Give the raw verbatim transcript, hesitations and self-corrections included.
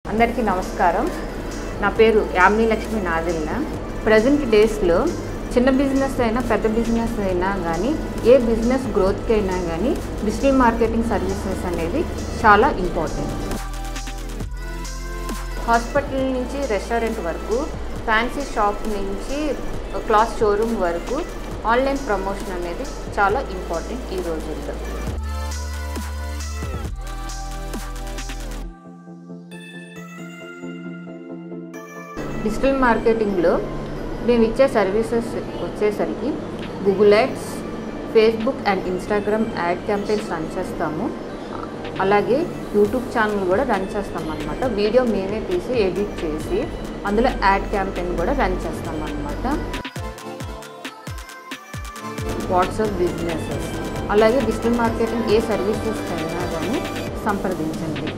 అందరికీ నమస్కారం. నా పేరు యామిని లక్ష్మి నాదిల్లా. ప్రజెంట్ డేస్లో చిన్న బిజినెస్ అయినా పెద్ద బిజినెస్ అయినా కానీ ఏ బిజినెస్ గ్రోత్కి అయినా కానీ డిజిటల్ మార్కెటింగ్ సర్వీసెస్ అనేది చాలా ఇంపార్టెంట్. హాస్పిటల్ నుంచి రెస్టారెంట్ వరకు, ఫ్యాన్సీ షాప్ నుంచి క్లాత్ షోరూమ్ వరకు ఆన్లైన్ ప్రమోషన్ అనేది చాలా ఇంపార్టెంట్ ఈ రోజుల్లో. డిజిటల్ మార్కెటింగ్లో మేము ఇచ్చే సర్వీసెస్ వచ్చేసరికి Google ads, Facebook and Instagram ad campaigns run చేస్తాము. అలాగే యూట్యూబ్ ఛానల్ కూడా రన్ చేస్తాం అన్నమాట. వీడియో మేమే తీసి ఎడిట్ చేసి అందులో యాడ్ క్యాంపెయిన్ కూడా రన్ చేస్తాం అన్నమాట. వాట్సాప్ బిజినెసెస్, అలాగే డిజిటల్ మార్కెటింగ్ ఏ సర్వీసెస్ అయినా కానీ సంప్రదించండి.